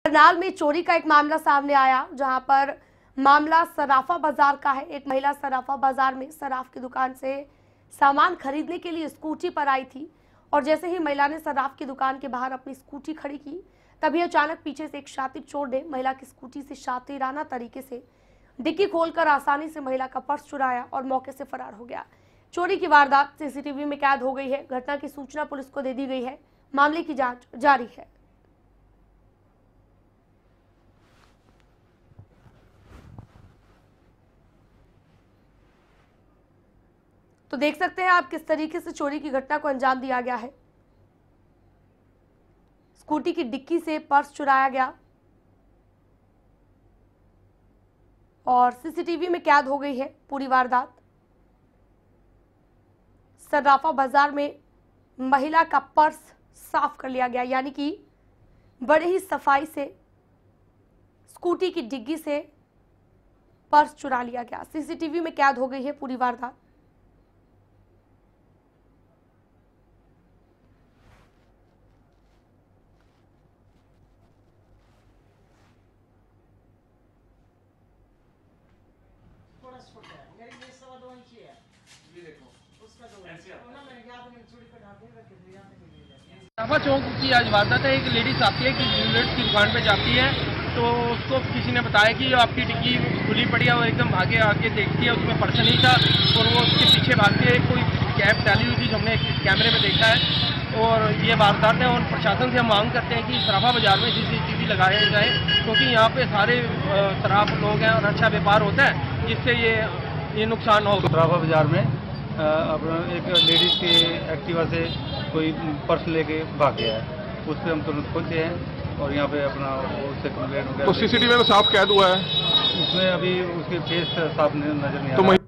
करनाल में चोरी का एक मामला सामने आया, जहां पर मामला सराफा बाजार का है। एक महिला सराफा बाजार में सराफ की दुकान से सामान खरीदने के लिए स्कूटी पर आई थी और जैसे ही महिला ने सराफ की दुकान के बाहर अपनी स्कूटी खड़ी की, तभी अचानक पीछे से एक शातिर चोर ने महिला की स्कूटी से शातिराना तरीके से डिक्की खोलकर आसानी से महिला का पर्स चुराया और मौके से फरार हो गया। चोरी की वारदात सीसीटीवी में कैद हो गई है। घटना की सूचना पुलिस को दे दी गई है। मामले की जांच जारी है। तो देख सकते हैं आप किस तरीके से चोरी की घटना को अंजाम दिया गया है। स्कूटी की डिक्की से पर्स चुराया गया और सीसीटीवी में कैद हो गई है पूरी वारदात। सराफा बाजार में महिला का पर्स साफ कर लिया गया, यानी कि बड़े ही सफाई से स्कूटी की डिग्गी से पर्स चुरा लिया गया। सीसीटीवी में कैद हो गई है पूरी वारदात। सराफा चौक की आज वारदात है। एक लेडीज आती है कि बुलेट की दुकान पे जाती है, तो उसको किसी ने बताया कि आपकी डिक्की खुली पड़ी है। वो एकदम आगे आके देखती है, उसमें पर्स नहीं था और वो उसके पीछे भागती है। कोई कैब डाली हुई थी जो हमने कैमरे में देखा है और ये वारदात है। और प्रशासन से हम मांग करते हैं कि सराफा बाजार में CCTV लगाया जाए, क्योंकि यहाँ पे सारे शराब लोग हैं और अच्छा व्यापार होता है, जिससे ये नुकसान होगा। सराफा बाजार में अपना एक लेडीज के एक्टिवा से कोई पर्स लेके भाग गया है। उस पर हम तुरंत पहुंचे हैं और यहाँ पे अपना उससे कंप्लेंट हो गया। तो CCTV में साफ कैद हुआ है, उसमें अभी उसके फेस साफ नजर नहीं आ रहा।